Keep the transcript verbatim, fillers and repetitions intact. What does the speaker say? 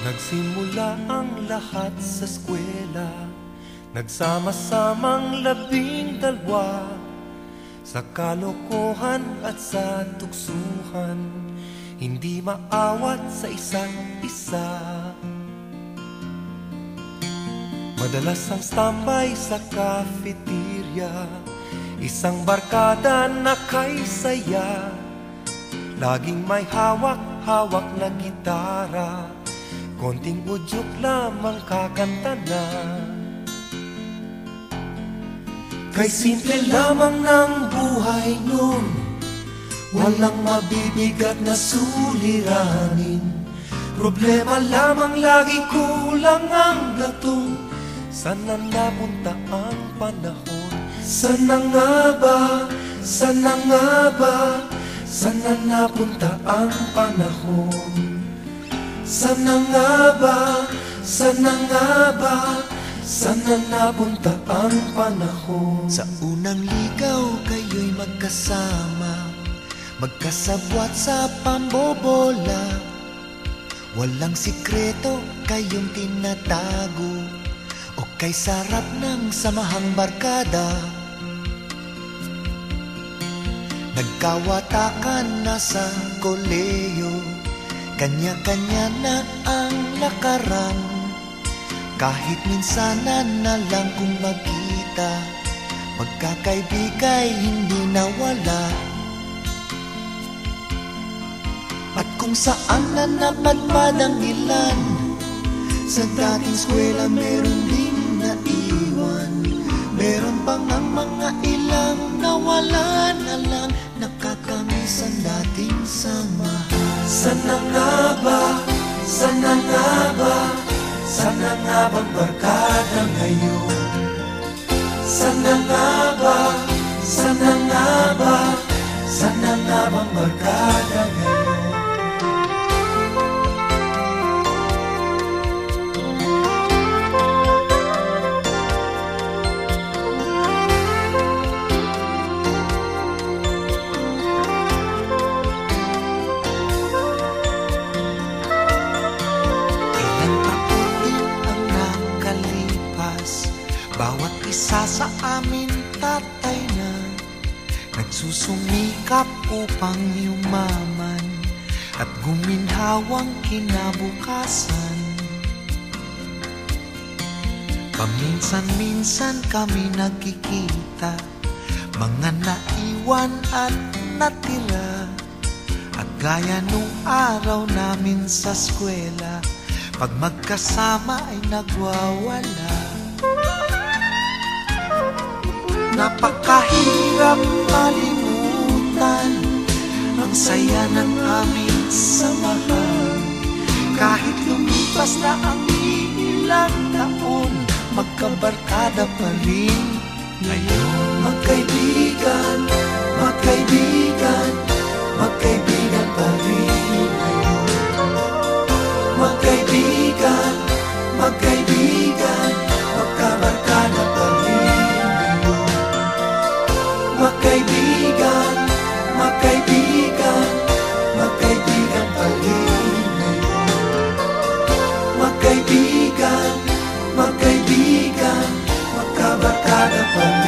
Nagsimula ang lahat sa eskwela, nagsama-samang labing dalwa, sa kalokohan at sa tuksuhan, hindi maawat sa isa't isa. Madalas ang standby sa cafeteria, isang barkada na kay saya, laging may hawak-hawak na gitara, konting udyok lamang kakanta na. Kay simple lamang ng buhay nun, walang mabibigat na suliranin. Problema lamang lagi kulang ang gatong, sana napunta ang panahon. Sana nga ba, sana nga ba, sana napunta ang panahon. Sana nga ba, sana nga ba, sana napunta ang panahon. Sa unang ligaw kayo'y magkasama, magkasabwat sa pambobola. Walang sikreto kayong tinatago, o kay sarap ng samahang barkada. Nagkawatakan na sa koleyo, kanya-kanya na ang lakaran. Kahit minsanan na lang kung magkita, magkakaibigay hindi nawala. At kung saan na napadpad ang ilan, sa dating eskwela meron din naiwan. Meron pang ang mga ilang nawala na lang, nakakamiss ang dating samahan. Sana nga ba, sana nga ba, sana nga bang barkada ngayon? Sana nga ba, sana nga ba, sana nga bang barkada ngayon? Bawat isa sa amin tatay na, nagsusumikap upang yumaman at guminhawang kinabukasan. Paminsan-minsan kami nagkikita, mga naiwan at natira. At gaya nung araw namin sa eskwela, pag magkasama ay nagwawala. Napakahirap malimutan ang saya ng aming samahan. Kahit lumipas na ang ilang taon, magkabarkada pa rin ngayon. Magkaibigan, magkaibigan, magkaibigan pa rin ngayon. Magkaibigan, magkaibigan, magkabarkada pa rin. Magkaibigan, magkaibigan, magkaibigan pa rin ngayon. Magkaibigan, magkaibigan, magkabarkada pa rin.